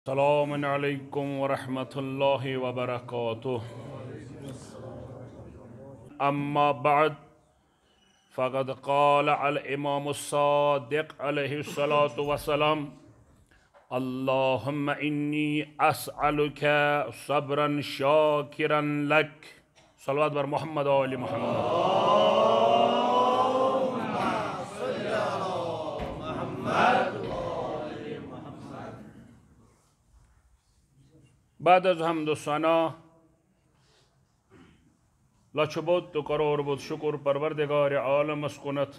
السلام علیکم ورحمۃ اللہ وبرکاتہ اما بعد فقد قال الامام الصادق علیہ الصلاة والسلام اللہم انی اسألک صبرا شاکرا لک صلوات بر محمد و آل محمد بعد از حمد و ثنا لچھ بود تو کرور بود شکر پروردگار عالم اسکنت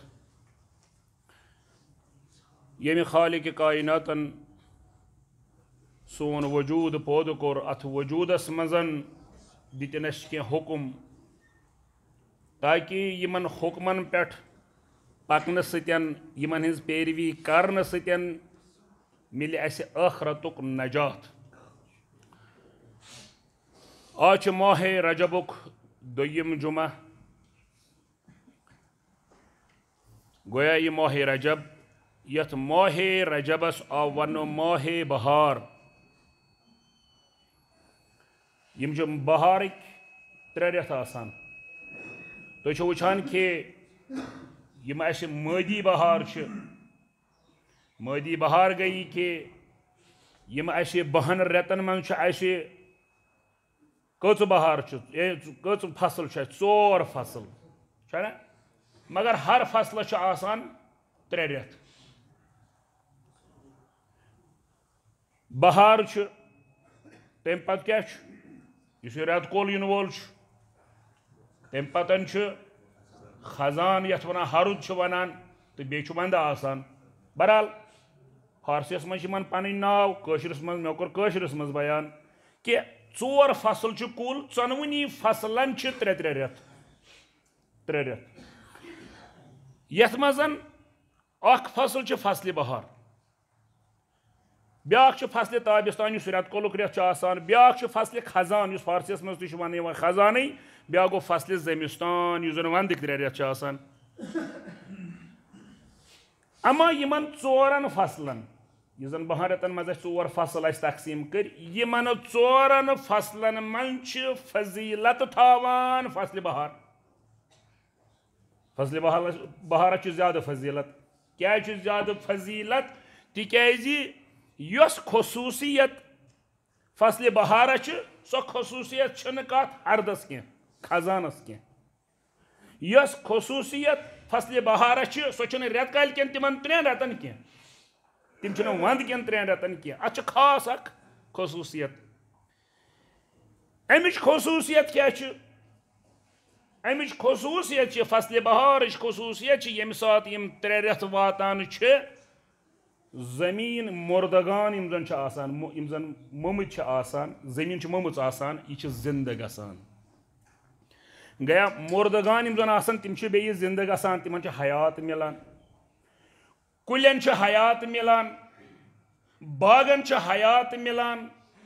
یمی خالق کائناتن سون وجود پود کور ات وجود اسمزن دتنس کی حکم تاکہ یمن حکمن پٹھ پکن ستین یمن ہز پیروی کرن ستین مل اس آخرتک نجات آج ماہ رجبک دویم جمعہ گویا یہ ماہ رجب یت ماہ رجبس آو ون ماہ بہار یم جو بہارک ترے ریت آسان تو چھو وچھان کہ یم اس مادی بہار چھ مادی بہار گئی کہ یم اس بہن ریتن من چھ اس کچ بہار کچ فصل ژور فصل چھنا مگر ہر فصل چھ آسان ترے ریت بہار چھ تم پتہ کیا چھ اس ریت کول ین وول چھ تم پتن چھ خزان یت ونان ہرد چھ ونان تو بیٚیہِ چھ ونٛدٕ آسان بہرحال فارسیس من چھ پنٕنۍ ناو کٲشرس من مےٚ کوٚر کٲشرس منٛز بیان کہ ژور فصل چھ کل ژۄنوٕنی فصلن چھ ترے ریت یتھ منٛز اکھ فصل چھ فصل بہار بیاکھ چھ فصل تابستان یُس ریت کولُک ریت چھ آسان بیاکھ چھ فصل خزان یُس فارسیس منٛز تہِ چھُ وننہٕ یِوان خزانٕے بیاکھ گوٚو فصل زمستان یُس زن ونٛدٕکۍ ترے ریت چھ آسان اما یمن ژورن فصلن یہ زن بہن ریتن مز ژور فصل اس تقسیم کر یمن ژورن فصلن من چھ فضیلت تھاوان فصل بہار فصل بہار چھ زیادہ فضیلت کیا چھ زیادہ فضیلت تکیازِ یس خصوصیت فصل بہار چھ سو خصوصیت چھنہ کتھ ہردس کی خزانس کی یس خصوصیت فصل بہار چھ سو چھنہ ریت کالہِ کٮ۪ن تمن ترٛٮ۪ن ریتن کی تم چھنہ ونٛدٕ کٮ۪ن ترٛٮ۪ن ریتن کی اتھ چھ خاص اکھ خصوصیت امچ خصوصیت کیا چھ امچ خصوصیت چھ فصل بہارچ خصوصیت چھ ییٚمہِ ساتہٕ یم ترے ریت واتان چھ زمین مردگان یم زن چھ آسان یم زن ممٕتۍ چھ آسان زمین چھ ممٕژ آسان یہ چھ زندہ گژھان گیا مردگان یم زن آسان تم چھ بیٚیہِ زندہ گژھان تمن چھ حیات ملان کُلٮ۪ن چھ حیات ملان باغن چھ حیات ملان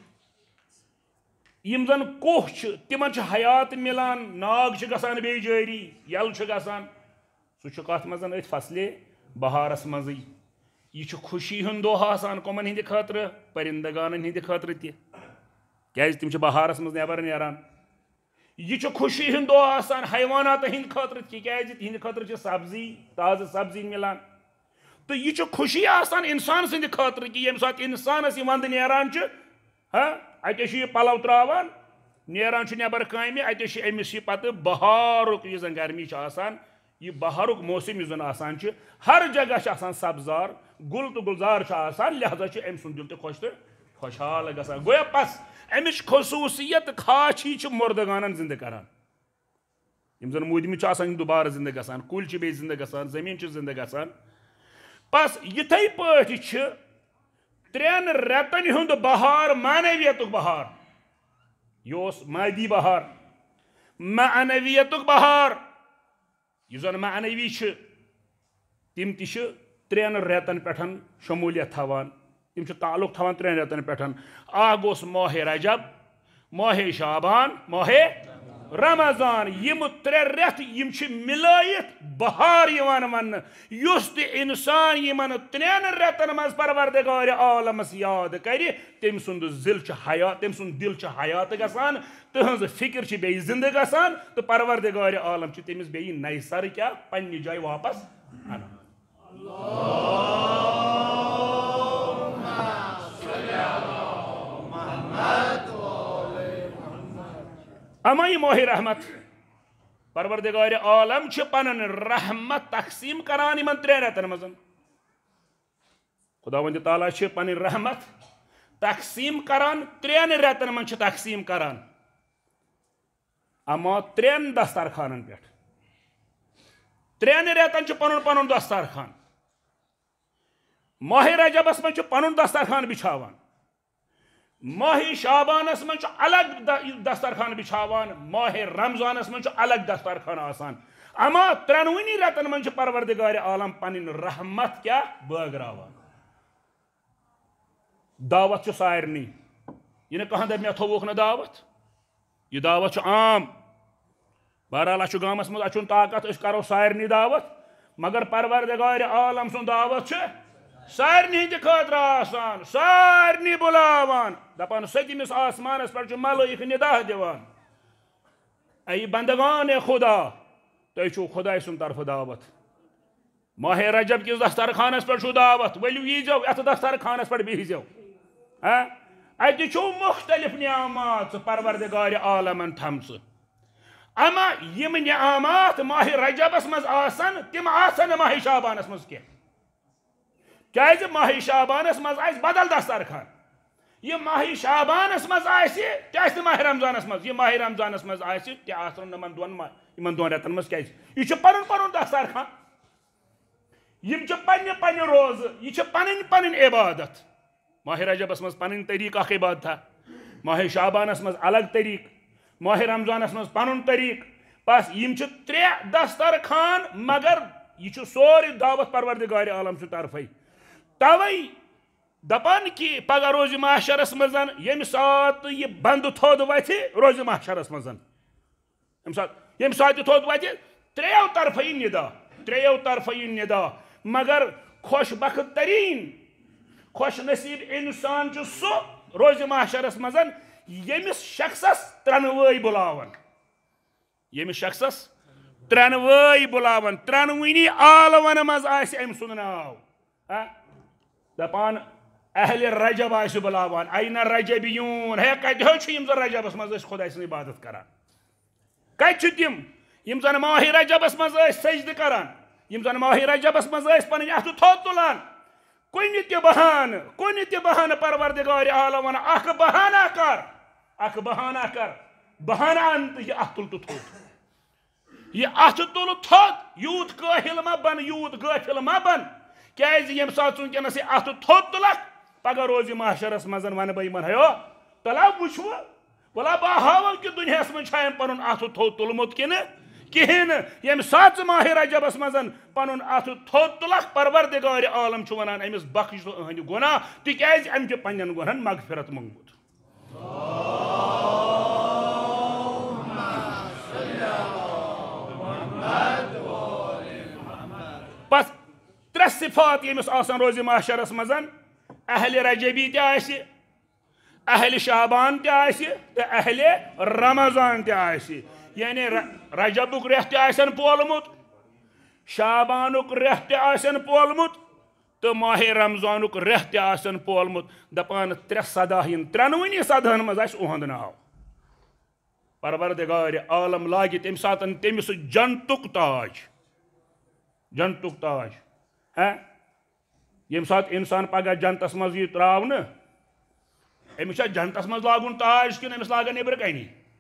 یم زن کوہ چھ تمن چھ حیات ملان ناگ چھ گژھان بیٚیہِ جٲری یل چھ گژھان سُہ چھُ کتھ منٛز أتھۍ فصلِ بہارس منٛزٕے یہ چھ خوشی ہُنٛد دۄہ آسان کۄمن ہٕنٛدِ خٲطرٕ پرندگانن ہٕنٛدِ خٲطرٕ تہِ کیازِ تم چھ بہارس منٛز نٮ۪بر نیران یہ چھ خوشی ہُنٛد دۄہ آسان حیواناتن ہٕنٛدِ خٲطرٕ تِکیازِ تہنٛدِ خٲطرٕ چھ سبزی تازٕ سبزی ملان تو یہ چھ خوشی آسان انسان سٕنٛدِ خٲطرٕ کہ ییٚمہِ ساتہٕ انسانس یہ ونٛدٕ نیران چھ اتہِ چھ یہ پلو تراوان نیران چھ نٮ۪بر کامہِ اتہِ چھ أمِس یہ پتہٕ بہارُک یُس زن گرمی چھ آسان یہ بہارُک موسم یُس زن آسان چھ ہر جگہ چھ آسان سبزار گل تو گلزار چھ آسان لہذا چھ أمۍ سُنٛد دل تہِ خۄش تہٕ خۄشحال گژھان گویا پس امچ خصوصیت خاص ہی چھ مردگانن زندہ کران یم زن موٗدمٕتۍ چھ آسان یم دوبارٕ زندہ گژھان کُلۍ چھ بیٚیہِ زندہ گژھان زمین چھ زندہ گژھان پس یتھے پٲٹھۍ چھ ترٛٮ۪ن ریتن ہُنٛد بہار معنویتُک بہار یہ اوس مادی بہار معنویتُک بہار یُس زن معنوی چھ تم تہِ چھ ترٛٮ۪ن ریتن پٮ۪ٹھ شمولیت تھاوان تم چھ تعلق تھاوان ترٛٮ۪ن ریتن پٮ۪ٹھ اکھ گوٚس ماہ رجب ماہ شعبان ماہ رمضان یم 3 رٮ۪تھ یم چھ ملٲیِتھ بہار یوان وننہٕ یُس تہِ انسان یمن 3 رٮ۪تن منٛز پروردگار عالمس یاد کرِ تٔمۍ سُنٛد دل چھُ حیات گژھان تہنٛز فکر چھِ بیٚیہِ زندٕ گژھان تہٕ پروردگار عالم چھِ تٔمِس بیٚیہِ نَیہِ سرٕ کیٛاہ پننہِ جایہِ واپس انان اما یہ ماہ رحمت پروردگار عالم چھ پنن رحمت تقسیم کران یمن 3 رٮ۪تن منٛز خداوند تعالیٰ چھ پنن رحمت تقسیم کران 3 رٮ۪تن منٛز چھ تقسیم کران اما 3 دسترخانن پٮ۪ٹھ 3 رٮ۪تن چھ پنن پنن دسترخان ماہ رجبس منٛز چھ پنن دسترخان بچھاوان ماہ شعبانس منٛز چھ الگ دسترخان بچھاوان ماہ رمضانس منٛز چھ الگ دسترخان آسان اما 3 رٮ۪تن منٛز چھ پروردگار عالم پنن رحمت کیا بٲگراوان دعوت چھ سارنی یہ نہٕ کانٛہہ دپہِ مےٚ تھووُکھ نہٕ دعوت یہ دعوت چھ عام بہرحال اَسہِ چھُ گامس منٛز اَسہِ چھُنہٕ طاقت أسۍ کرو سارنی دعوت مگر پروردگار عالم سُنٛد دعوت چھ سارنی ہندِ خٲطرٕ آسان سارنی بُلاوان دپان 7مِس آسمانس پٮ۪ٹھ چھُ ملٲیِک نِدا دِوان اے بندگان خدا تُہۍ چھُو خۄداے سُنٛد طرفہٕ دعوت ماہ رجب کِس دسترخانس پٮ۪ٹھ چھُو دعوت ؤلِو ییٖزیو یتھ دسترخانس پٮ۪ٹھ بِہزیو اتہِ چھُو مختلف نعمات پروردگار عالمن تھمژٕ اما یِم نعمات ماہ رجبس منٛز آسن تِم آسن نہٕ ماہ شعبانس منٛز کینٛہہ کیازِ ماہ شعبانس منٛز آسہِ بدل دسترخان یہ ماہ شعبانس منٛز آسہِ تہِ آسہِ نہٕ ماہ رمضانس منٛز یہ ماہ رمضانس منٛز آسہِ تہِ آسن یمن 2 رٮ۪تن منٛز کیازِ یہ چھُ پنُن پنُن دسترخان یم چھِ پننہِ روزٕ یہ چھِ پنٕنۍ عبادت ماہ رجبس منٛز پنٕنۍ طریٖقہٕ اکھ عبادتھا ماہ شعبانس منٛز الگ طریٖقہٕ ماہ رمضانس منٛز پنُن طریٖقہٕ بس یم چھِ 3 دسترخان مگر یہ چھُ سورُے دعوت پروردگار عالم سٕنٛدِ طرفے توے دپان کہ پگہ روزِ محشرس منٛز ییٚمہِ ساتہٕ یہ بند تھوٚد وتھِ روزِ محشرس منٛز ییٚمہِ ساتہٕ تھوٚد وتھِ 3 طرفہٕ یہِ نِدا مگر خوش بخت ترین خوش نصیب انسان چھُ سُہ روزِ محشرس منٛز ییٚمِس شخصس 3 بُلاون ییٚمِس شخصس 3 بُلاون 3 عالمن منٛز آسہِ أمۍ سُنٛد ناو دپان اہل رجب آسہِ بُلاوان اَینَ رجبیوٗن ہے کتہِ حظ چھِ یِم زن رجبس منٛز ٲسۍ خۄداے سٕنٛز عبادت کران کتہِ چھِ تِم یِم زن ماہ رجبس منٛز ٲسۍ سجدٕ کران یِم زن ماہ رجبس منٛز ٲسۍ پنٕنۍ اَتھٕ تھوٚد تُلان کُنہِ تہِ بہانہٕ پروردگار عالم ونان اکھ بہانہ کر بہانہ ان تہٕ یہِ اَتھٕ تُل تہٕ تھوٚد یہِ اَتھٕ تُل تھوٚد یوٗت کٲہِل ما بن یوٗت غٲفِل ما بن کیازِ ییٚمہِ ساتہٕ ژٕ یہِ اَتھٕ تھوٚد تُلکھ پگہ روزِ محشرس منٛز ونہٕ بہٕ یِمن ہیو تلا وٕچھوٕ ولا بہٕ ہاوو کہِ دُنیاہس منٛز چھا أمۍ پنُن اَتھٕ تھوٚد تُلمُت کِنہٕ کِہیٖنۍ نہٕ ییٚمہِ ساتہٕ ژٕ ماہ رجبس منٛز پنُن اَتھٕ تھوٚد تُلکھ پروردگار عالم چھُ ونان أمِس بخش ژٕ أہٕنٛدِ گۄناہ تِکیازِ أمۍ چھُ پننٮ۪ن گۄنہن مغفرت منٛگمُت پتہٕ 3 صفات ییٚمِس آسان روزِ محشرس منٛز اہلِ رجبی تہِ آسہِ اہلِ شعبان تہِ آسہِ تہٕ اہلِ رمضان تہِ آسہِ یعنی رجبُک رٮ۪تھ تہِ آسن پولمُت شعبانُک رٮ۪تھ تہِ آسن پولمُت تہٕ ماہ رمضانُک رٮ۪تھ تہِ آسن پولمُت دپان 3 سدا یِن 3 سدہن منٛز آسہِ اُہُنٛد ناو پروردگار عالم لاگہِ تمہِ ساتہٕ تٔمِس جنتُک تاج ییٚمہِ ساتہٕ اِنسان پگہہ جنتس منٛز یی ترٛاونہٕ أمِس چھا جنتس منٛز لاگُن تاج کِنہٕ أمِس لاگن نیٚبرٕ کَنی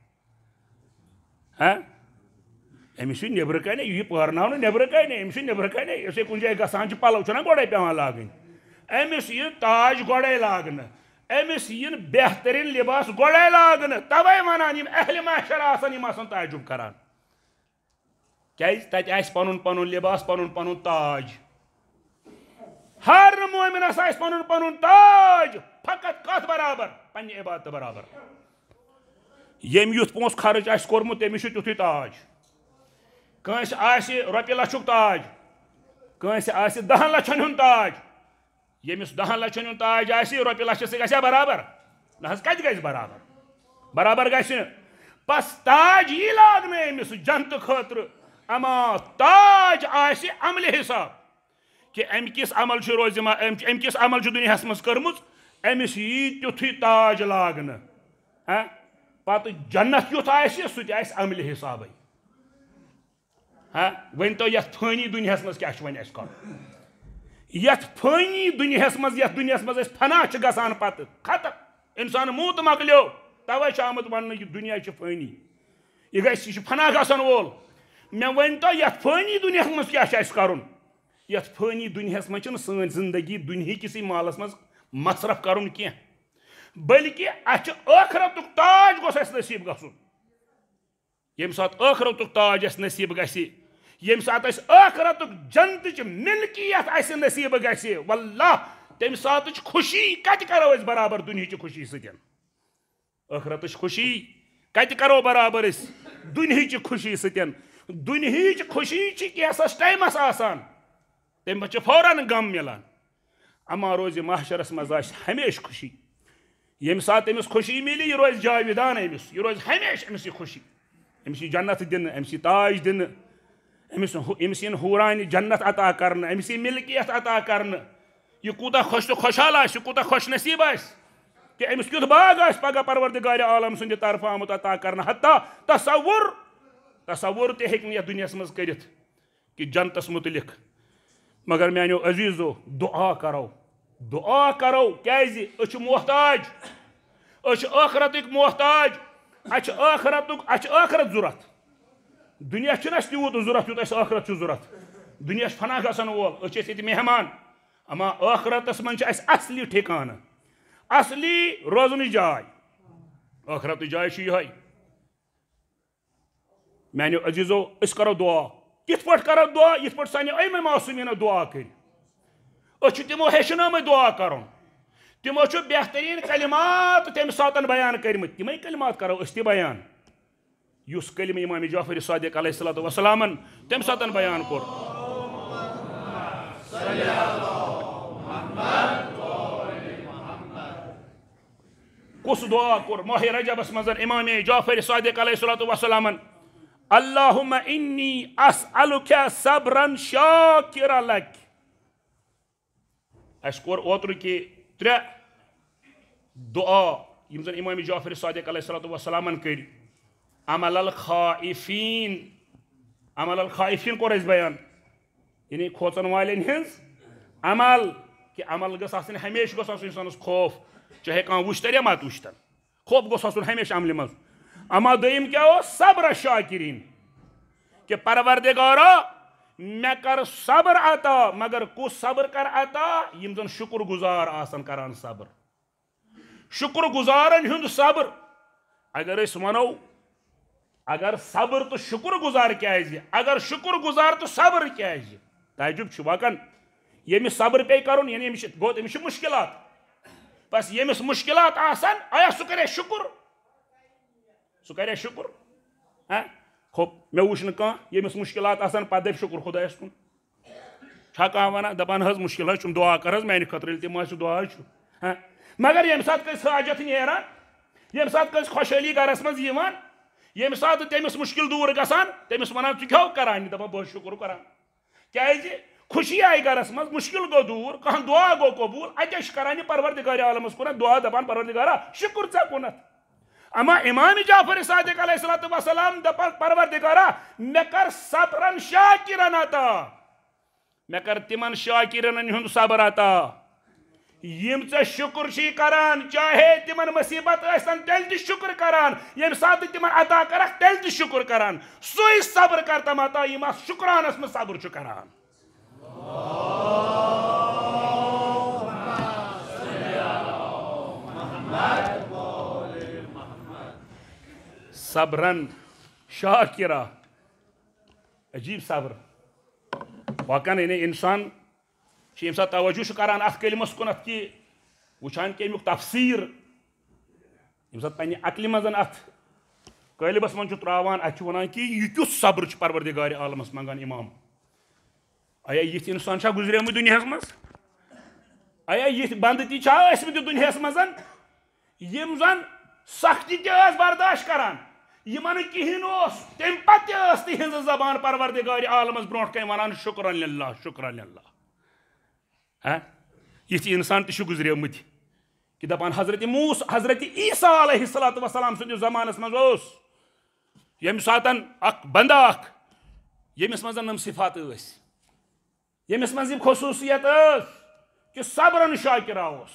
أمِس چھُ نیٚبرٕ کَنہِ یہِ پٲرناونہٕ نیٚبرٕ کَنہِ أمِس چھُ نیٚبرٕ کَنہِ یُس کُنہِ جایہِ گژھان چھِ پَلو چھِنہ گۄڈَے پٮ۪وان لاگٕنۍ أمِس یی تاج گۄڈَے لاگنہٕ أمِس یِن بہتریٖن لِباس گۄڈَے لاگنہٕ تَوَے وَنان یِم اہلِ محشر آسان یِم آسان تعجُب کران کیازِ تَتہِ آسہِ پنُن پنُن لِباس پنُن پنُن تاج ہر مومِنس آسہِ پنُن پنُن تاج فقط کتھ برابر پننہِ عبادتہٕ برابر یم یُتھ پونٛسہٕ خرچ آسہِ کوٚرمُت تٔمِس چھُ تیُتھُے تاج کٲنٛسہِ آسہِ رۄپیہِ لَچھُک تاج کٲنٛسہِ آسہِ 10 لَچھَن ہُنٛد تاج ییٚمِس 10 لَچھَن ہُنٛد تاج آسہِ رۄپیہِ لَچھَس سۭتۍ گژھیٛا برابر نہ حظ کَتہِ گژھِ برابر گژھِ نہٕ بس تاج یی لاگنہٕ أمِس جنتہٕ خٲطرٕ اما تاج آسہِ عملہِ حساب کہ أمۍ کِس عمل چھُ روزِ أمۍ کِس عمل چھُ دُنیاہَس منٛز کٔرمٕژ أمِس یی تیُتھُے تاج لاگنہٕ پتہٕ جنت یُتھ آسہِ سُہ تہِ آسہِ عملہِ حسابٕے ؤنۍتو یَتھ فٲنی دُنیاہَس منٛز کیٛاہ چھُ وۄنۍ اَسہِ کَرُن یَتھ فٲنی دُنیاہَس منٛز یَتھ دُنیاہَس منٛز أسۍ فنا چھِ گژھان پتہٕ ختم اِنسان موٗت مۄکلیو تَوَے چھُ آمُت وَننہٕ یہِ دُنیا چھِ فٲنی یہِ چھُ فنا گژھن وول مےٚ ؤنۍتو یَتھ فٲنی دُنیاہَس منٛز کیٛاہ چھُ اَسہِ کَرُن یَتھ فٲنی دُنیاہَس منٛز چھِنہٕ سٲنۍ زندگی دُنہِکِسٕے مالَس منٛز مصرف کَرُن کینٛہہ بٔلکہِ اَسہِ چھُ ٲخرتُک تاج گوٚژھ اَسہِ نصیٖب گژھُن ییٚمہِ ساتہٕ ٲخرتُک تاج اَسہِ نصیٖب گژھِ ییٚمہِ ساتہٕ اَسہِ ٲخرتُک جنتٕچ مِلکیت اَسہِ نصیٖب گژھِ واللہ تَمہِ ساتٕچ خوشی کَتہِ کَرو أسۍ برابر دُنہِچہِ خوشی سۭتۍ ٲخرتٕچ خوشی کَتہِ کَرو برابر أسۍ دُنہِچہِ خوشی سۭتۍ دُنہِچ خوشی چھِ کینٛژھس ٹایمَس آسان تَمہِ پَتہٕ چھِ فوراً غم مِلان اما روزِ محشرَس منٛز آسہِ ہمیشہِ خوشی ییٚمہِ ساتہٕ أمِس خوشی مِلہِ یہِ روزِ جاویدان أمِس یہِ روزِ ہمیشہِ أمِس یہِ خوشی أمِس یی جنت دِنہٕ أمِس یی تاج دِنہٕ أمِس یِن حوٗرانہِ جنت عطا کرنہٕ أمِس یی مِلکیت عطا کرنہٕ یہِ کوٗتاہ خۄش تہٕ خۄشحال آسہِ یہِ کوٗتاہ خۄش نصیٖب آسہِ کہ أمِس کیُتھ باغ آسہِ پگاہ پروردِگارِ عالم سٕنٛدِ طرفہٕ آمُت عطا کرنہٕ حتیٰ تصوُر تہِ ہیٚکہِ نہٕ یَتھ دُنیاہَس منٛز کٔرِتھ کہ جنتَس مُتعلق مگر میٛانیو عزیٖزو دُعا کرو کیٛازِ أسۍ چھِ محتاج أسۍ چھِ ٲخرتٕکۍ محتاج اَسہِ چھِ ٲخرت ضوٚرتھ دُنیا چھُنہٕ اَسہِ تیوٗت ضوٚرتھ یوٗت اَسہِ ٲخرت چھُ ضوٚرتھ دُنیا چھُ فنا گژھن وول أسۍ چھِ أسۍ ییٚتہِ مہمان اما ٲخرتَس منٛز چھِ اَسہِ اصلی ٹھِکانہٕ اصلی روزنٕچ جاے ٲخرتٕچ جاے چھِ یِہوٚے میٛانیو عزیٖزو أسۍ کَرو دُعا کِتھ پٲٹھۍ کَرو دُعا یِتھ پٲٹھۍ سانیو أمہِ معصوٗمیٖنو دُعا کٔرۍ أسۍ چھِ تِمو ہیٚچھنٲومٕتۍ دُعا کَرُن تِمو چھُ بہتریٖن کلمات تَمہِ ساتہٕ بیان کٔرمٕتۍ تِمے کلمات کَرو أسۍ تہِ بیان یُس کلمہٕ اِمامِ جعفر صادق علیہ الصلوۃ والسلامن تَمہِ ساتہٕ بیان کوٚر کُس دُعا کوٚر ماہِ رجبس منٛز اِمامِ جعفر صادق علیہ الصلوۃ والسلامن اللہُمَّ اِنِّی اسألُکَ صبرًا شاکرا لَک اَسہِ کوٚر اوترٕکہِ 3 دُعا یِم زن اِمامِ جعفر صادق علیہ الصلوۃ والسلامن کٔرۍ عمل الخائفیٖن کوٚر اَسہِ بیان یعنی کھوژن والٮ۪ن ہٕنٛز عمل کہِ عمل گٔژھ آسٕنۍ ہمیشہِ گوٚژھ آسُن اِنسانس خوف چاہے کانٛہہ وٕچھتن یا مت وٕچھتن خوف گوٚژھ آسُن ہمیشہِ عملہِ منٛز اما دوٚیِم کیٛاہ اوس صبر شاکریٖن کہ پروردِگارا مےٚ کر صبر عطا مگر کُس صبر کر عطا یِم زن شُکر گُزار آسن کران صبر شُکر گُزارن ہُنٛد صبر اگر أسۍ وَنو اگر صبر تہٕ شُکر گُزار کیٛازِ اگر شُکر گُزار تہٕ صبر کیٛازِ تعجُب چھُ وکان ییٚمِس صبر پیٚیہِ کرُن یعنی أمِس چھِ مُشکِلات بس ییٚمِس مُشکِلات آسن آیا سُہ کرِ شُکر مےٚ وٕچھ نہٕ کانٛہہ ییٚمِس مُشکِلات آسن پتہٕ دپہِ شُکر خۄدایس کُن چھا کانٛہہ ونان دپان حظ مُشکِل حظ چھُم دُعا کر حظ میانہِ خٲطرٕ ییٚلہِ تِم آسہِ دُعا چھُ مگر ییٚمہِ ساتہٕ کٲنٛسہِ حاجت نیران ییٚمہِ ساتہٕ کٲنٛسہِ خۄشحٲلی گرس منٛز یِوان ییٚمہِ ساتہٕ تٔمِس مُشکِل دوٗر گژھان تٔمِس ونان ژٕ کیٛاہ کران یہِ دپان بہٕ حظ شُکر کران کیٛازِ خوشی آیہِ گرس منٛز مُشکِل گوٚو دوٗر کانٛہہ دُعا گوٚو قبوٗل اَتہِ چھِ کران یہِ پروردِگارِ عالمس کُنتھ دُعا دپان پروردِگارا شُکر ژےٚ کُنتھ اما اِمامِ جعفر صادق علیہ الصلوۃ والسلام دپان پروردِگارا مےٚ کر صبرن شاکرن عطا مےٚ کر تِمن شاکرن ہُنٛد صبر عطا یِم ژےٚ شُکر چھی کران چاہے تِمن مُصیبت ٲسۍتن تیٚلہِ تہِ شُکر کران ییٚمہِ ساتہٕ تِمن عطا کرکھ تیٚلہِ تہِ شُکر کران سُے صبر کر تم عطا یِم اتھ شُکرانس منٛز صبر چھُ کران صبرن شاکرا عجیٖب صبر وکان یعنی اِنسان چھِ ییٚمہِ ساتہٕ توجہ چھُ کران اتھ کلمس کُنتھ کہِ وٕچھان کہِ امیُک تفسیٖر ییٚمہِ ساتہٕ پننہِ عقلہِ منٛز اتھ قالبس من تراوان اتھ ونان کہ یہ کیُتھ صبر پروردگار عالمس منگان امام آیا یتھ انسان چھا گزریمت دنیا مز آیا یتھ بند تہ چھا ٲسمٕتۍ دنیا مز یم زن سختی تہ برداشت کران یمن کہین اوس تمہ پتہ ٲس تہنٛز زبان پروردگار عالمس برونٛٹھ کن ونان شکرا للہ شکرا للہ یتھ انسان تہ چھُ گزریمٕتۍ کہ دپان حضرت عیسیٰ علیہ الصلوۃ والسلام سندس زمانس مز اوس یم ساتن اخ بندہ اخ یمس مز نم صفات ٲسۍ یمس مز یم خصوصیت ٲس کہ صبرن شاکرا اوس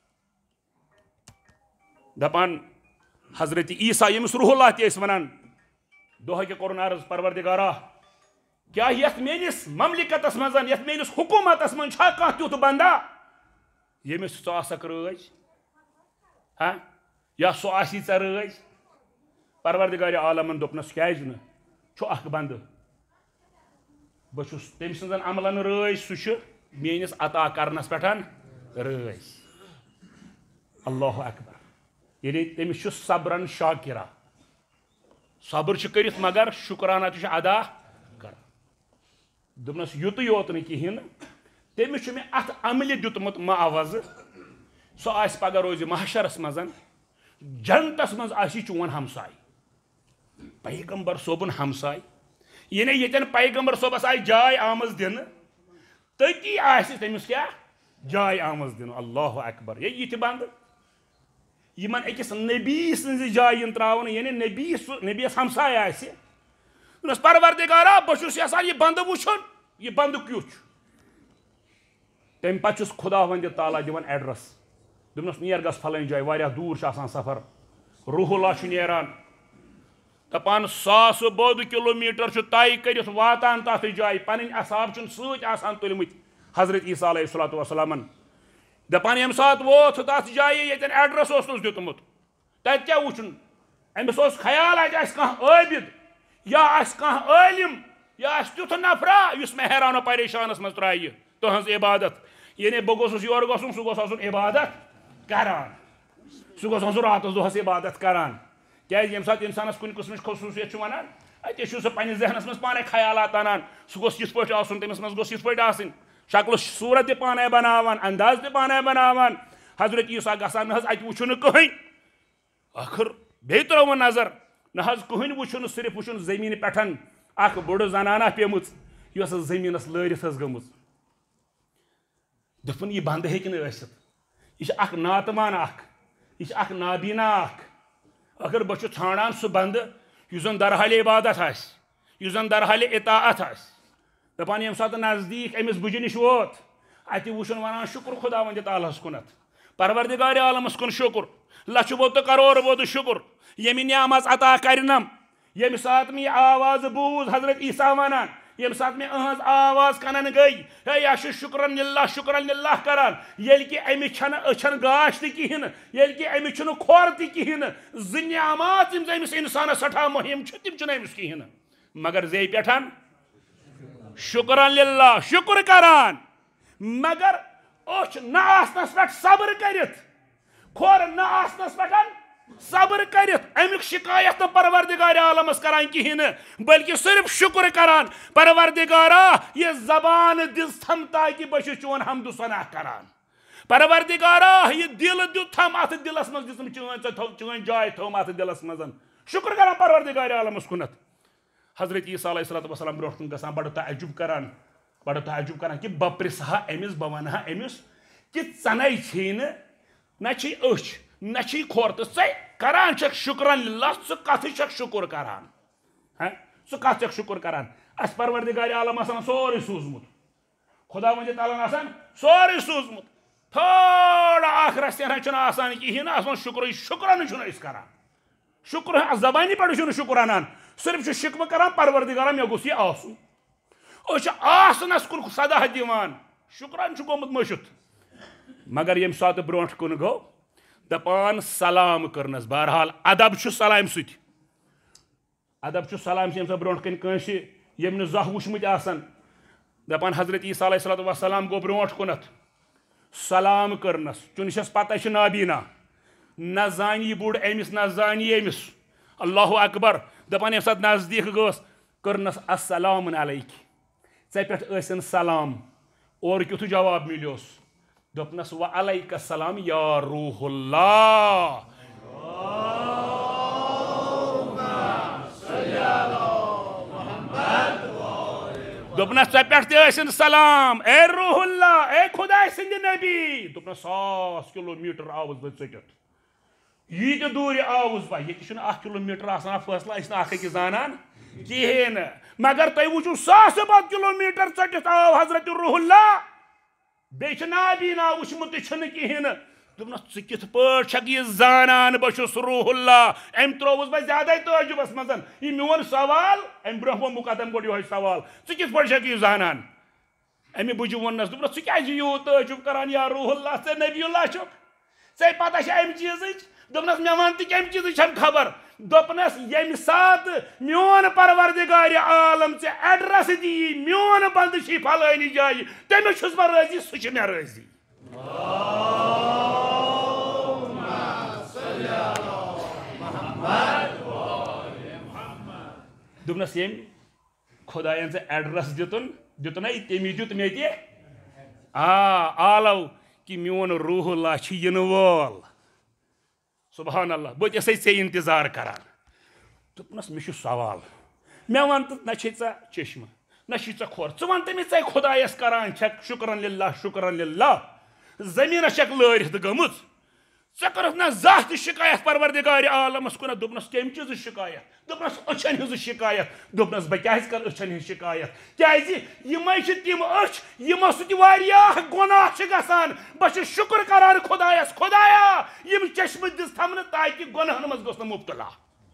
دپان حضرت عیسیٰ یمس روح اللہ تہ ٲسۍ ونان دۄہ کہ کوٚرُن عرض پروردگارا کیا یتھ میٲنس مملکتس مز یتھ میٲنس حکومتس مز چھا کانٛہہ تیُتھ بندہ یمس ژٕ آسکھ رٲضۍ یا سُہ آسی ژےٚ رٲضۍ پروردگار عالمن دوٚپنس کیازِ نہٕ چھُ اکھ بندٕ بہٕ چھُس تٔمۍ سٕنٛزن عملن رٲضۍ سُہ چھُ میٲنس عطا کرنس پٮ۪ٹھ رٲضۍ اللہ اکبر یعنی تٔمِس چھُ صبرن شاکرا صبر چھُ کٔرِتھ مگر شکرانہ تہِ چھُ ادا کران دوٚپنس یُتُے یوت نہٕ کِہیٖنۍ نہٕ تٔمِس چھُ مےٚ اتھ عملہِ دیُتمُت معاوضہٕ سُہ آسہِ پگاہ روزِ محشرس منٛز جنتس منٛز آسہِ چون ہمساے پیغمبر صٲبُن ہمساے یعنی ییٚتٮ۪ن پیغمبر صٲبس آیہِ جاے آمٕژ دِنہٕ تٔتی آسہِ تٔمِس کیٛاہ جاے آمٕژ دِنہٕ اللہ اکبر ہے یہِ تہِ بنٛدٕ یِمن أکِس نبی سٕنٛزِ جایہِ یِن ترٛاونہٕ یعنی نبیس ہمساے آسہِ دوٚپنس پروردگارا بہٕ چھُس یژھان یہِ بنٛدٕ وٕچھُن یہِ بنٛدٕ کیُتھ چھُ تمہِ پتہٕ چھُس خدا وندِ تعالیٰ دِوان ایڈرس دوٚپنس نیر گژھ فلٲنۍ جایہِ واریاہ دوٗر چھُ آسان سفر روح اللہ چھُ نیران دپان ساسہٕ بوٚد کلوٗمیٖٹر چھُ طے کٔرِتھ واتان تتھ جایہِ پنٕنۍ اصحاب چھُنہٕ سۭتۍ آسان تُلمٕتۍ حضرت عیسیٰ علیہ الصلوۃ والسلامن دپان ییٚمہِ ساتہٕ ووت تتھ جایہِ ییٚتٮ۪ن ایڈرس اوسنس دیُتمُت تتہِ کیٛاہ وٕچھُن أمِس اوس خیال اتہِ آسہِ کانٛہہ عٲبِد یا آسہِ کانٛہہ عٲلِم یا آسہِ تیُتھ نفرا یُس مےٚ حیران و پریشانس منٛز ترٛایہِ تُہنٛز عبادت یعنی بہٕ گوٚژھُس یورٕ گژھُن سُہ گوٚژھ آسُن عبادت کران سُہ گوٚژھ آسُن راتس دۄہس عبادت کران کیٛازِ ییٚمہِ ساتہٕ انسانس کُنہِ قٕسمٕچ خصوٗصیت چھُ ونان اتے چھُ سُہ پننِس ذہنس منٛز پانے خیالات انان سُہ گوٚژھ یِتھ پٲٹھۍ آسُن تٔمِس منٛز گوٚژھ یِتھ پٲٹھۍ آسٕنۍ شکلہٕ صوٗرت تہِ پانے بناوان انداز تہِ پانے بناوان حضرت عیسیٰ گژھان نہ حظ اتہِ وٕچھُن نہٕ کٕہٕنۍ ٲخٕر بیٚیہِ ترٲوٕن نظر نہ حظ کٕہٕنۍ وٕچھُن نہٕ صرف وٕچھُن زٔمیٖنہِ پٮ۪ٹھ اکھ بٔڑ زنانہ پیمٕژ یۄس زٔمیٖنس لٲرِتھ ٲس گٔمٕژ دوٚپُن یہِ بنٛدٕ ہیٚکہِ نہٕ ٲسِتھ یہِ چھِ اکھ ناتمان اکھ یہِ چھِ اکھ نابیٖنا اکھ ٲخٕر بہٕ چھُس ژھانڈان سُہ بنٛدٕ یُس زن درحالہِ عبادت آسہِ یُس زن درحالہِ اطاعت آسہِ دپان ییٚمہِ ساتہٕ نزدیٖک أمِس بُجہِ نِش ووت اتہِ وٕچھُن ونان شُکر خدا وندِ تعالیٰ ہس کُنتھ پروردگارِ عالمس کُن شُکر لچھِ بوٚد تہٕ کرور بوٚد شُکر ییٚمہِ نعمژ عطا کرنم ییٚمہِ ساتہٕ مےٚ یہِ آواز بوٗز حضرت عیسیٰ ونان ییٚمہِ ساتہٕ مےٚ أہٕنٛز آواز کنن گٔے ہے یہِ چھُ شُکرن للہ کران ییٚلہِ کہِ أمِس چھنہٕ أچھن گاش تہِ کِہیٖنۍ نہٕ ییٚلہِ کہِ أمِس چھُنہٕ کھۄر تہِ کِہیٖنۍ نہٕ زٕ نعمات یِم زن أمِس انسانس سٮ۪ٹھاہ مُہِم چھِ تِم چھِنہٕ أمِس کِہیٖنۍ نہٕ مگر زے پٮ۪ٹھ شُکرن للہ شُکر کران مگر أچھ نہ آسنس پٮ۪ٹھ صبر کٔرِتھ کھۄر نہ آسنس پٮ۪ٹھ صبر کٔرِتھ امیُک شکایت نہٕ پروردگارِ عالمس کران کِہیٖنۍ نہٕ بلکہِ صرف شُکر کران پروردگارا یہِ زبان دِژ تھم تاکہِ بہٕ چھُس چون حمدُ ثنا کران پروردگارا یہِ دِل دیُت تھم اتھ دِلس منٛز دِژٕم چٲنۍ جاے تھٲوٕم اتھ دِلس منٛز شُکر کران پروردگارِ عالمس کُنتھ حضرت عیسیٰ علیہ الصلوۃ والسلام برونٛٹھ کُن گژھان بڑٕ تعجب کران کہ بہٕ پرژھٕ ہا أمِس بہٕ ونہٕ ہا أمِس کہ ژَنَے چھے نہٕ نہ چھے أچھ نہ چھے کھۄر تہٕ ژٕ کران چھکھ شُکرن للہ ژٕ کتھٕ چھکھ شُکر کران ژٕ کتھ چھکھ شُکر کران اَسہِ پروردگارِ عالم آسان سورُے سوٗزمُت خدا وندِ تعالیٰ آسان سورُے سوٗزمُت تھوڑا اکھ رژھِ چھُنہٕ آسان کِہیٖنۍ نہٕ آسان شُکرن چھُنہٕ أسۍ کران شُکر زبانہِ پٮ۪ٹھ چھُنہٕ شُکر انان صرف چھُ شِکوٕ کران پروردگارا مےٚ گوٚژھ یہِ آسُن أسۍ چھِ آسنس کُن سدا دِوان شُکران چھُ گوٚمُت مٔشِتھ مگر ییٚمہِ ساتہٕ برونٛٹھ کُن گوٚو دپان سلام کٔرنس بہرحال ادب چھُ سلامہِ سۭتۍ ادب چھُ سلام ییٚمہِ ساتہٕ برونٛٹھ کَنہِ کٲنٛسہِ ییٚمۍ نہٕ زانٛہہ وٕچھمٕتۍ آسن دپان حضرت عیسیٰ علیہ الصلوۃ والسلام گوٚو برونٛٹھ کُنتھ سلام کٔرنس چُنہِ چھس پتہ چھِ نابیٖنا نہ زانہِ یہِ بوٚڑ أمِس نہ زانہِ یہِ أمِس اللہ اکبر دپان ییٚمہِ ساتہٕ نزدیٖک گٔژھ کٔرنَس السلام علیک ژےٚ پٮ۪ٹھ ٲسِن سلام اورٕ کیُتھ جواب مِلیوس دوٚپنَس وعلیک السلام یا روح اللہ دوٚپنَس ژےٚ پٮ۪ٹھ تہِ ٲسِن سلام اے روح اللہ اے خۄداے سٕنٛدِ نبی دوٚپنَس 100 کِلوٗمیٖٹر آوُس بہٕ ژٔٹِتھ ییٖتہِ دوٗرِ آوُس بہٕ ییٚتہِ چھُنہٕ 1 کِلوٗمیٖٹر آسان فٲصلہٕ أسۍ چھِنہٕ اکھ أکِس زانان کِہیٖنۍ نہٕ مگر تُہۍ وٕچھِو 100 کِلوٗمیٖٹر ژٔٹِتھ آو حضرت روح اللہ بیٚیہِ چھِ نابیٖنا وٕچھمُت تہِ چھُنہٕ کِہیٖنۍ نہٕ دوٚپنَس ژٕ کِتھ پٲٹھۍ چھکھ یہِ زانان بہٕ چھُس روح اللہ أمۍ ترٛووُس بہٕ زیادَے تعجُبَس منٛز یہِ میون سوال اَمہِ برونٛہہ گوٚو مُقدم گۄڈٕ یِہوٚے سوال ژٕ کِتھ پٲٹھۍ چھکھ یہِ زانان اَمہِ موٗجوٗب ووٚننَس دوٚپنَس ژٕ کیٛازِ یوٗت تعجُب کران یا روح اللہ ژےٚ نبی اللہ چھُکھ ژےٚ پتہ چھےٚ اَمہِ چیٖزٕچ دوٚپنَس مےٚ وَن تہِ کَمہِ چیٖزٕچ چھَم خبر دوٚپنَس ییٚمہِ ساتہٕ میون پروردگارِ عالم ژےٚ ایڈرس دِیی میون بنٛدٕ چھی فلٲنہِ جایہِ تٔمِس چھُس بہٕ رٲضی سُہ چھُ مےٚ رٲضی دوٚپنَس ییٚمۍ خۄدایَن ژےٚ ایڈرس دِتُنا تٔمی دیُت مےٚ تہِ عالو کہِ میون روح اللہ چھُ یِنہٕ وول سبحان اللہ بہٕ تہِ ٲسَے ژےٚ اِنتظار کران دوٚپنَس مےٚ چھُ سوال مےٚ وَن تہٕ نہ چھے ژےٚ چشمہٕ نہ چھُے ژےٚ کھۄر ژٕ وَن تہٕ مےٚ ژےٚ خۄدایَس کران چھکھ شُکرن للہ زٔمیٖنَس چھکھ لٲرِتھ گٔمٕژ ژےٚ کٔرٕتھ نہ زانٛہہ تہِ شِکایت پروردگارِ عالمَس کُنَتھ دوٚپنَس کَمہِ چیٖزٕچ شِکایت دوٚپنَس أچھَن ہٕنٛز شِکایت دوٚپنَس بہٕ کیٛازِ کَرٕ أچھَن ہٕنٛز شِکایت کیٛازِ یِمَے چھِ تِم أچھ یِمو سۭتۍ واریاہ گۄناہ چھِ گژھان بہٕ چھُس شُکر کران خۄدایَس خۄدایا یِم چشمہٕ دِژ تھَونہٕ تاکہِ گۄناہَن منٛز گوٚژھ نہٕ مُبتلا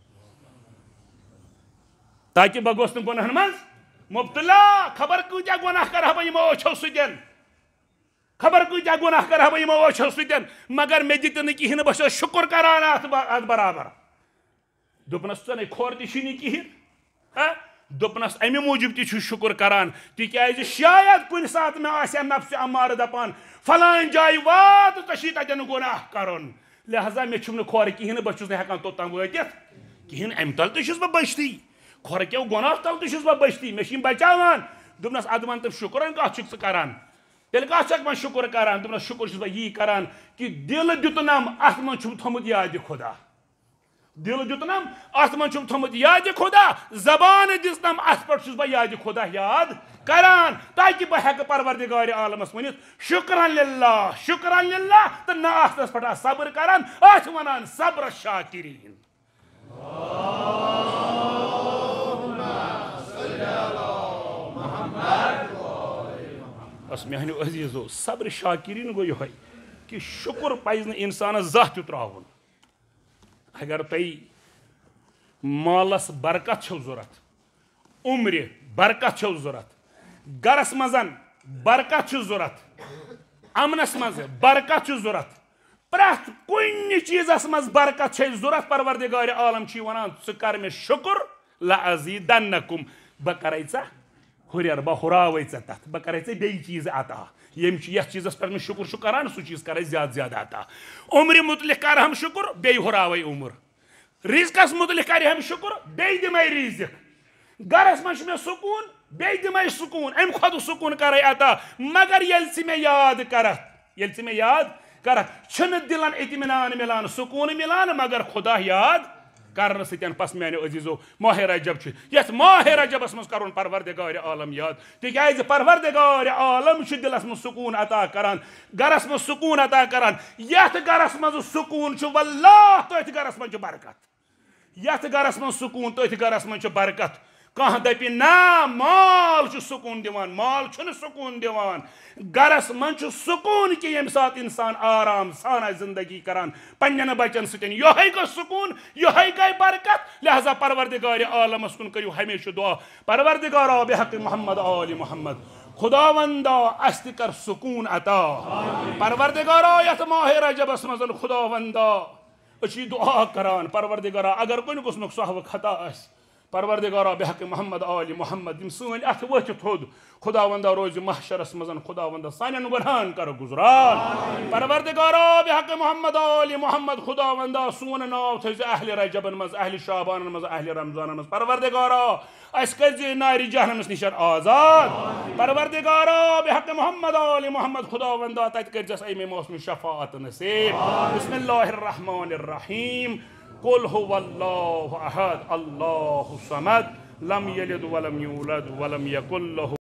تاکہِ بہٕ گوٚژھ نہٕ گۄناہَن منٛز مُبتلا خبر کۭتیاہ گۄناہ کَرٕ ہا بہٕ یِمو أچھو سۭتۍ خبر کۭتیاہ گۄناہ کَرٕ ہا بہٕ یِمو أچھو سۭتۍ مگر مےٚ دِتہِ نہٕ کِہیٖنۍ بہٕ چھُس شُکر کران اَتھ برابر دوٚپنَس ژٕ نے کھۄر تہِ چھُے نہٕ کِہیٖنۍ دوٚپنَس اَمہِ موٗجوٗب تہِ چھُس شُکر کران تِکیٛازِ شاید کُنہِ ساتہٕ مےٚ آسہِ ہا نفسہِ اَمارٕ دَپان فلٲنۍ جایہِ وات ژےٚ چھُے تَتٮ۪ن گۄناہ کَرُن لہذا مےٚ چھُم نہٕ کھۄر کِہیٖنۍ نہٕ بہٕ چھُس نہٕ ہٮ۪کان توٚتام وٲتِتھ کِہیٖنۍ اَمہِ تَل تہِ چھُس بہٕ بٔچتھٕے کھۄر کیو گۄناہ تَل تہِ چھُس بہٕ بٔچتھٕے مےٚ چھِ یِم بچاوان دوٚپنَس اَدٕ وَن تہٕ شُکرن کَتھ چھُکھ ژٕ کران تیٚلہِ کَتھ چھَکھ وۄنۍ شُکر کران دوٚپنَس شُکر چھُس بہٕ یی کران کہِ دِل دیُتنَم اَتھ منٛز چھُم تھوٚمُت یادِ خۄدا دِل دیُتنَم اَتھ منٛز چھُم تھوٚمُت یادِ خۄدا زبان دِژنَم اَتھ پٮ۪ٹھ چھُس بہٕ یادِ خۄدا یاد کران تاکہِ بہٕ ہٮ۪کہٕ پروردگارِ عالمَس ؤنِتھ شُکرن للہ تہٕ نہ آسنَس پٮ۪ٹھ صبر کران اَتھ وَنان صبر شاکریٖن بس میانیو عزیٖزو صبر شاکریٖن گوٚو یِہوٚے کہِ شُکُر پَزِ نہٕ اِنسانَس زانٛہہ تہِ ترٛاوُن اگر تۄہہِ مالَس برکت چھو ضوٚرَتھ عُمرِ برکت چھو ضوٚرَتھ گرَس منٛز برکت چھِ ضوٚرَتھ اَمنَس منٛز برکت چھِ ضوٚرَتھ پرٛٮ۪تھ کُنہِ چیٖزَس منٛز برکت چھے ضوٚرَتھ پروردگارِ عالم چھُے وَنان ژٕ کر مےٚ شُکُر لأزیٖدنکُم بہٕ کَرَے ژےٚ ہُرٮ۪ر بہٕ ہُراوَے ژےٚ تَتھ بہٕ کَرَے ژےٚ بیٚیہِ چیٖز عطا یَتھ چیٖزَس پٮ۪ٹھ مےٚ شُکُر چھُ کران سُہ چیٖز کَرَے زیادٕ زیادٕ عطا عُمرِ مُتعلِق کَرٕہَم شُکُر بیٚیہِ ہُراوَے عُمر رِزقَس مُتعلِق کَرِہَم شُکُر بیٚیہِ دِمَے رِزق گرَس منٛز چھُ مےٚ سکوٗن بیٚیہِ دِمَے سکوٗن اَمہِ کھۄتہٕ سکوٗن کَرَے عطا مگر ییٚلہِ ژٕ مےٚ یاد کَرَکھ چھُنہٕ دِلَن اطمینان مِلان سکوٗن مِلان مگر خۄدا یاد کرنہٕ سۭتۍ پس میانیو عزیٖزو ماہِ رجب چھُ یَتھ ماہِ رجبَس منٛز کَرُن پروردگارِ عالم یاد تِکیٛازِ پروردگارِ عالم چھُ دِلَس منٛز سکوٗن عطا کران گرَس منٛز سکوٗن عطا کران یَتھ گرَس منٛز سکوٗن چھُ واللہ تٔتھۍ گرَس منٛز چھُ برکت یَتھ گرَس منٛز سکوٗن تٔتھۍ گرَس منٛز چھُ برکت کانٛہہ دَپہِ نہ مال چھُ سکوٗن دِوان مال چھُنہٕ سکوٗن دِوان گرَس منٛز چھُ سکوٗن کہِ ییٚمہِ ساتہٕ اِنسان آرام سان آسہِ زندگی کران پننٮ۪ن بچن سۭتۍ یِہوٚے گوٚو سکوٗن یِہوٚے گٔے برکت لہذا پروردگارِ عالمَس کُن کٔرِو ہمیشہٕ دعا پروردگارا بحق محمد آلِ محمد خُداوندا اَسہِ تہِ کر سکوٗن عطا پروردگارا یَتھ ماہِ رجبَس منٛز خُداوندا أسۍ چھِ یہِ دعا کران پروردگارا اگر کُنہِ قٕسمُک سہوٕ خطا آسہِ پروردگارا بحق محمد آل محمد یم سن اتھ وتھ تھود خداوندا روز محشرس مزن خداوندا سانن گناہن کر گزران پروردگارا بحق محمد آل محمد خداوندا سون ناو تھز اہل رجبن مز اہل شعبان مز اہل رمضان مز پروردگارا اس کرزِ ناری جہنمس نش آزاد پروردگارا بحق محمد آل محمد خداوندا تت کرزس امی موسم شفاعت نصیب بسم اللہ الرحمن الرحیم قل هو الله احد الله الصمد لم يلد ولم يولد ولم يكن له